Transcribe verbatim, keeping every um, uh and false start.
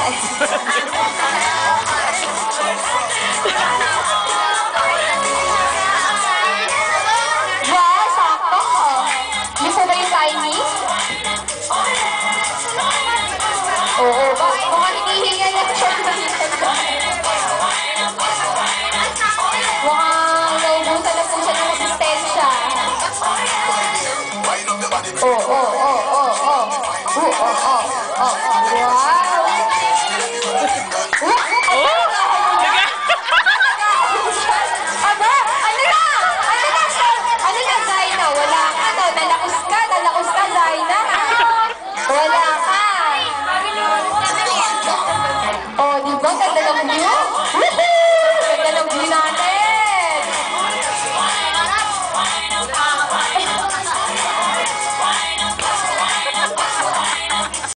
Wow, sakto. Hindi po ba yung timing? Oo, ba? Mga hinihinga niya siya. Mukhang naubusan na po siya ng resistensya. Oo, oo, oo, oo, oo. Oo, oo, oo, oo. Wow!